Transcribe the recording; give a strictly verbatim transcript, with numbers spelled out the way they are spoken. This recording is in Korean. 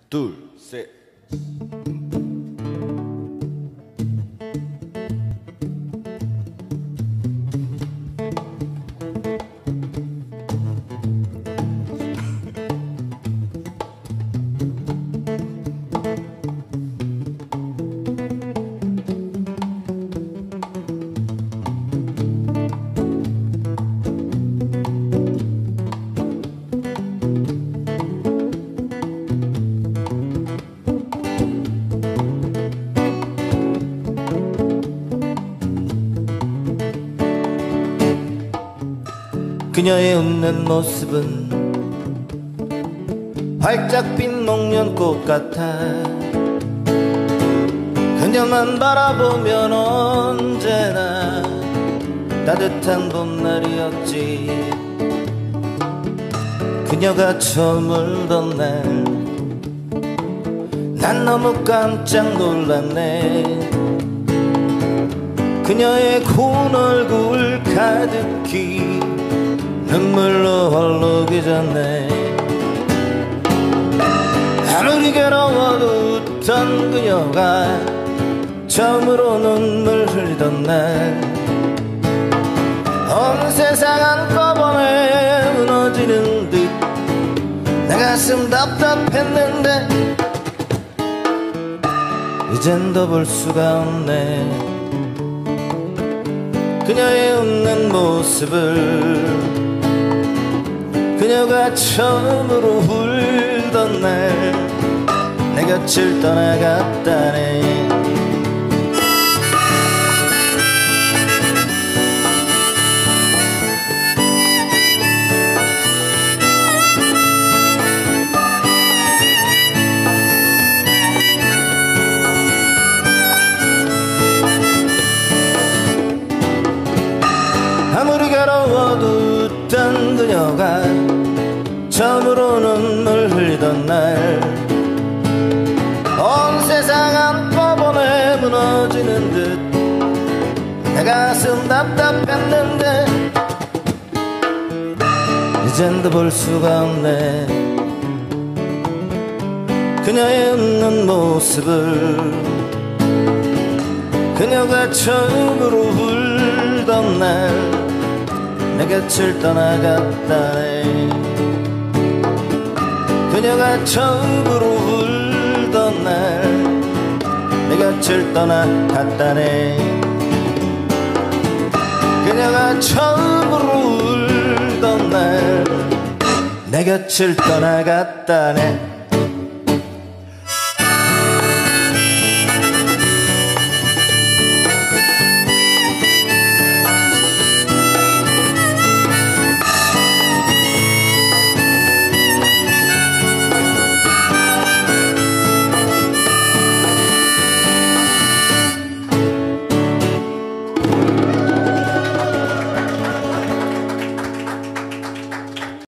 둘, 셋. 그녀의 웃는 모습은 활짝 핀 목련꽃 같아. 그녀만 바라보면 언제나 따뜻한 봄날이었지. 그녀가 처음 울던 날 난 너무 깜짝 놀랐네. 그녀의 고운 얼굴 가득히 눈물로 헐르기 전에 아무리 괴로워도 웃던 그녀가 처음으로 눈물 흘리던 날 온 세상 한꺼번에 무너지는 듯 내 가슴 답답했는데 이젠 더 볼 수가 없네. 그녀의 웃는 모습을 그녀가 처음으로 울던 날 내 곁을 떠나갔다네. 아무리 괴로워도 웃던 그녀가 처음으로 눈물 흘리던 날 온 세상 한꺼번에 무너지는 듯 내 가슴 답답했는데 이젠 더 볼 수가 없네. 그녀의 웃는 모습을 그녀가 처음으로 울던 날 내 곁을 떠나갔다네. 그녀가 처음으로 울던 날 내 곁을 떠나갔다네. 그녀가 처음으로 울던 날 내 곁을 떠나갔다네.